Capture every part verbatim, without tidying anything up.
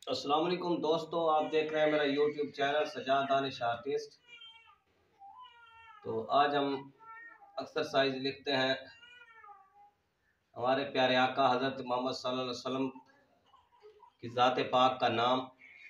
अस्सलाम वालेकुम दोस्तों, आप देख रहे हैं मेरा YouTube channel Sajad Danish artist. तो आज हम एक्सरसाइज लिखते हैं हमारे प्यारे आका हज़रत मोहम्मद सल्लल्लाहु अलैहि वसल्लम की ज़ात पाक का नाम।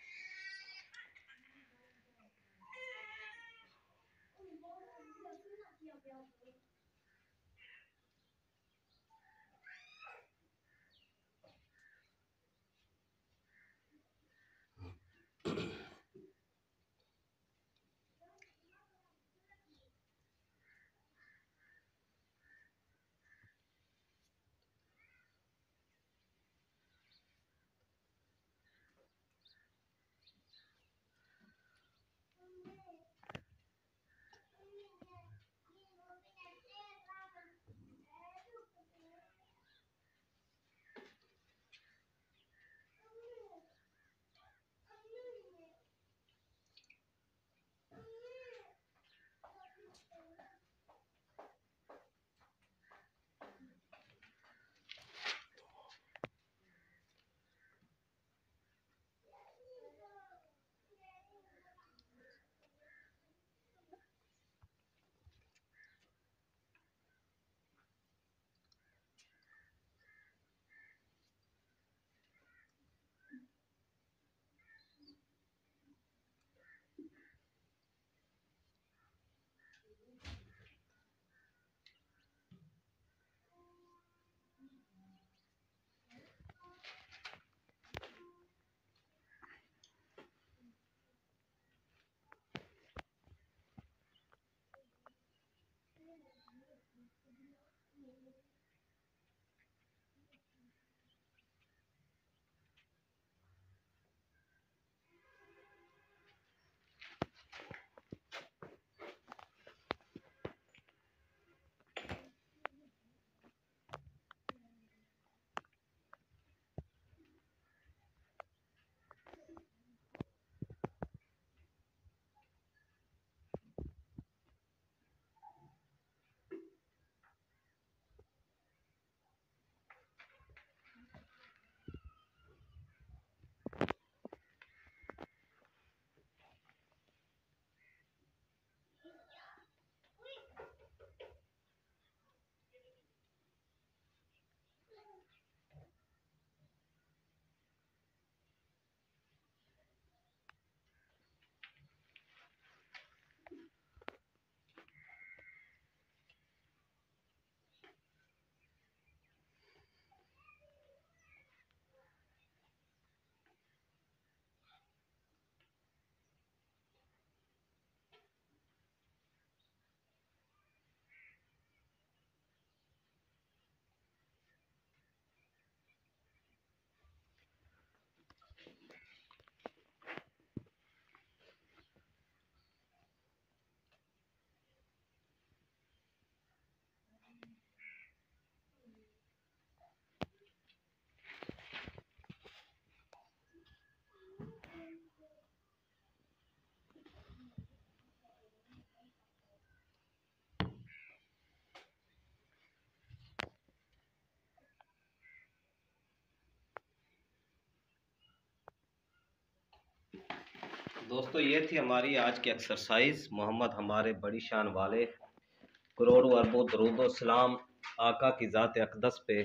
दोस्तों, ये थी हमारी आज की एक्सरसाइज। मोहम्मद हमारे बड़ी शान वाले, करोड़ों अरबों दरूद सलाम आका की ज़ात अक़दस पे।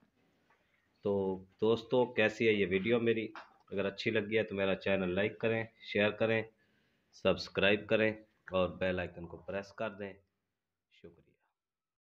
तो दोस्तों, कैसी है ये वीडियो मेरी? अगर अच्छी लगी है तो मेरा चैनल लाइक करें, शेयर करें, सब्सक्राइब करें और बेल आइकन को प्रेस कर दें। शुक्रिया।